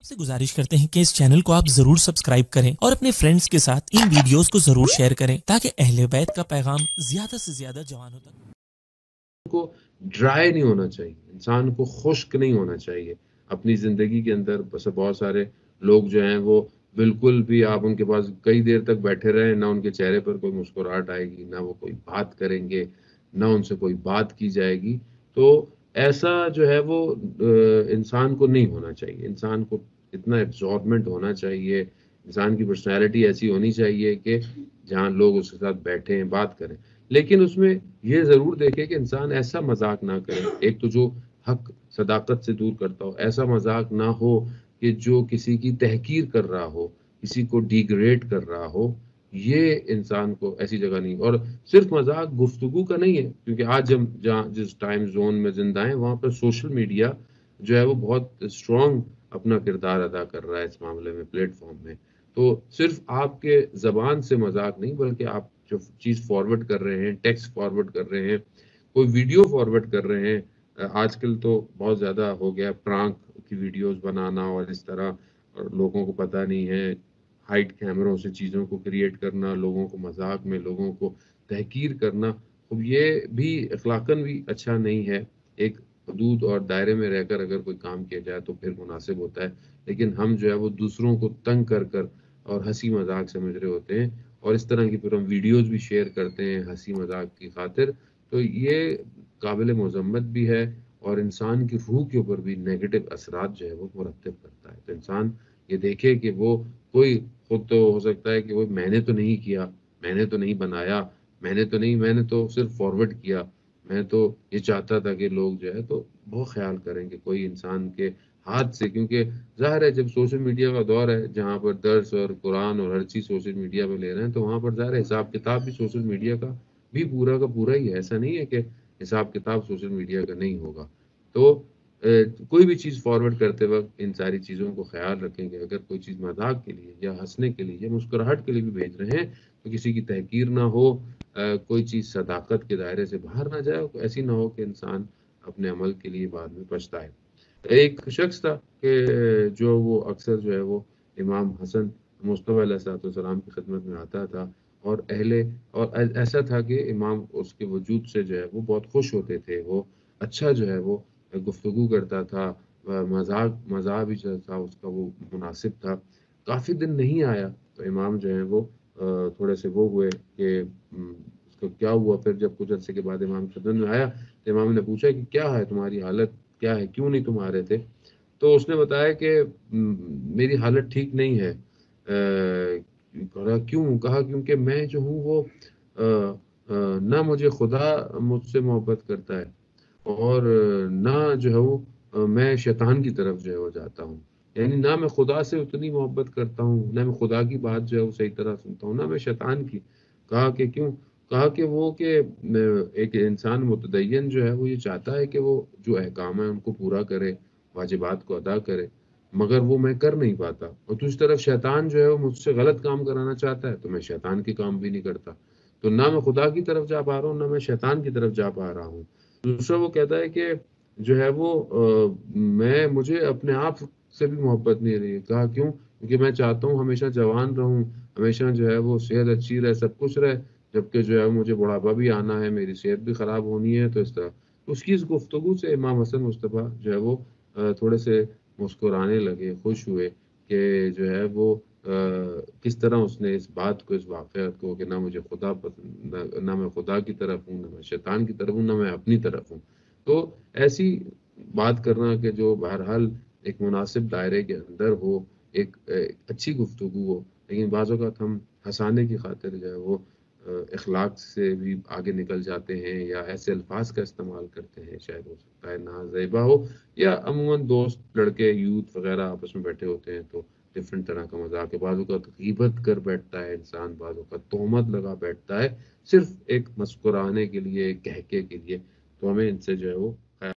आपसे गुजारिश करते हैं कि इस चैनल को आप जरूर सब्सक्राइब करें और अपने फ्रेंड्स के साथ इन वीडियोस को जरूर शेयर करें ताकि अहले बैत का पैगाम ज्यादा से ज्यादा जवानों तक को ड्राई नहीं होना चाहिए, इंसान को खुश्क नहीं होना चाहिए। अपनी ज़िंदगी के अंदर बस बहुत सारे लोग जो हैं वो बिल्कुल भी आप उनके पास कई देर तक बैठे रहें, ना उनके चेहरे पर कोई मुस्कुराहट आएगी, ना वो कोई बात करेंगे, ना उनसे कोई बात की जाएगी। तो ऐसा जो है वो इंसान को नहीं होना चाहिए। इंसान को इतना एब्ज़ॉर्बमेंट होना चाहिए, इंसान की पर्सनैलिटी ऐसी होनी चाहिए कि जहाँ लोग उसके साथ बैठें, बात करें। लेकिन उसमें ये ज़रूर देखें कि इंसान ऐसा मज़ाक ना करे, एक तो जो हक़ सदाकत से दूर करता हो, ऐसा मज़ाक ना हो कि जो किसी की तहक़ीर कर रहा हो, किसी को डिग्रेड कर रहा हो, ये इंसान को ऐसी जगह नहीं। और सिर्फ़ मज़ाक गुफ्तगू का नहीं है, क्योंकि आज हम जहाँ जिस टाइम ज़ोन में ज़िंदा हैं, वहाँ पर सोशल मीडिया जो है वो बहुत स्ट्रॉन्ग अपना किरदार अदा कर रहा है इस मामले में, प्लेटफ़ॉर्म में। तो सिर्फ़ आपके ज़बान से मज़ाक नहीं, बल्कि आप जो चीज़ फॉरवर्ड कर रहे हैं, टेक्स्ट फॉरवर्ड कर रहे हैं, कोई वीडियो फॉरवर्ड कर रहे हैं। आजकल तो बहुत ज़्यादा हो गया है प्रांक की वीडियोज़ बनाना और इस तरह, और लोगों को पता नहीं है, हाइड कैमरों से चीज़ों को क्रिएट करना, लोगों को मज़ाक में लोगों को तहक़ीर करना। अब ये भी अख़लाक़न भी अच्छा नहीं है। एक हदूद और दायरे में रहकर अगर कोई काम किया जाए तो फिर मुनासिब होता है। लेकिन हम जो है वो दूसरों को तंग कर और हँसी-मज़ाक समझ रहे होते हैं, और इस तरह की फिर हम वीडियोज़ भी शेयर करते हैं हँसी-मज़ाक की ख़ातिर। तो ये काबिल मज़म्मत भी है और इंसान की रूह के ऊपर भी नेगेटिव असरात जो है वो मुरतब करता है। तो इंसान ये देखे कि वो कोई खुद तो हो सकता है कि वो मैंने तो नहीं किया, मैंने तो नहीं बनाया, मैंने तो सिर्फ़ फॉरवर्ड किया। मैं तो ये चाहता था कि लोग जो है तो बहुत ख़्याल करें कि कोई इंसान के हाथ से, क्योंकि ज़ाहिर है जब सोशल मीडिया का दौर है जहाँ पर दर्स और कुरान और हर चीज़ सोशल मीडिया पे ले रहे हैं, तो वहाँ पर ज़ाहिर है हिसाब-किताब भी सोशल मीडिया का भी पूरा का पूरा ही है। ऐसा नहीं है कि हिसाब-किताब सोशल मीडिया का नहीं होगा। तो कोई भी चीज़ फॉरवर्ड करते वक़्त इन सारी चीज़ों को ख़्याल रखें कि अगर कोई चीज़ मज़ाक के लिए या हँसने के लिए या मुस्कुराहट के लिए भी भेज रहे हैं, तो किसी की तहक़ीर ना हो, कोई चीज़ सदाकत के दायरे से बाहर ना जाए, ऐसी ना हो कि इंसान अपने अमल के लिए बाद में पछताए। एक शख्स था कि जो वो अक्सर जो है वो इमाम हसन मुस्तफ़ा अलैहिस्सलाम की खिदमत में आता था, और ऐसा था कि इमाम उसके वजूद से जो है वो बहुत खुश होते थे। वो अच्छा जो है वो गुफ्तगू करता था, मज़ाक भी जो था उसका वो मुनासिब था। काफ़ी दिन नहीं आया तो इमाम जो है वो थोड़े से वो हुए कि उसको क्या हुआ। फिर जब कुछ अरसे के बाद इमाम की खिदमत में आया, तो इमाम ने पूछा कि क्या है तुम्हारी हालत, क्या है? क्यों नहीं तुम आ रहे थे? तो उसने बताया कि मेरी हालत ठीक नहीं है। कहा क्यों? कहा क्योंकि मैं जो हूँ वो ना मुझे खुदा मुझसे मोहब्बत करता है, और ना जो है वो मैं शैतान की तरफ जो है वो जाता हूँ। यानी ना मैं खुदा से उतनी मोहब्बत करता हूँ, ना मैं खुदा की बात जो है वो सही तरह सुनता हूँ, ना मैं शैतान की। कहा कि क्यों? कहा कि वो कि एक इंसान मुतदय्यन जो है वो ये चाहता है कि वो जो अहकाम है उनको पूरा करे, वाजिबात को अदा करे, मगर वो मैं कर नहीं पाता। और दूसरी तरफ शैतान जो है वो मुझसे गलत काम कराना चाहता है, तो मैं शैतान के काम भी नहीं करता। तो ना मैं खुदा की तरफ जा पा रहा हूँ, ना मैं शैतान की तरफ जा पा रहा हूँ। दूसरा वो कहता है कि जो है वो मुझे अपने आप से भी मोहब्बत नहीं रही है। कहा क्यों? क्योंकि मैं चाहता हूँ हमेशा जवान रहूँ, हमेशा जो है वो सेहत अच्छी रहे, सब कुछ रहे, जबकि जो है मुझे बुढ़ापा भी आना है, मेरी सेहत भी खराब होनी है, तो इस तरह। तो उसकी इस गुफ्तगू से इमाम हसन मुस्तफ़ा जो है वो थोड़े से मुस्कुराने लगे, खुश हुए कि जो है वो किस तरह उसने इस बात को, इस वाक़यात को, कि ना मुझे खुदा पसंद, ना मैं खुदा की तरफ हूँ, ना मैं शैतान की तरफ हूँ, ना मैं अपनी तरफ हूँ। तो ऐसी बात करना कि जो बहरहाल एक मुनासिब दायरे के अंदर हो, एक अच्छी गुफ्तगू हो, लेकिन बाज़ औक़ात हम हँसाने की ख़ातिर जो है वो इख़लाक़ से भी आगे निकल जाते हैं, या ऐसे अल्फ़ाज़ का इस्तेमाल करते हैं, शायद हो सकता है नाज़ेबा हो, या अमूमन दोस्त, लड़के, यूथ वग़ैरह आपस में बैठे होते हैं तो डिफ़रेंट तरह का मज़ाक है। बाज़ औक़ात ग़ीबत कर बैठता है इंसान, बाज़ औक़ात तोहमत लगा बैठता है, सिर्फ़ एक मुस्कुराने के लिए, एक कहके के लिए। तो हमें इनसे जो है वो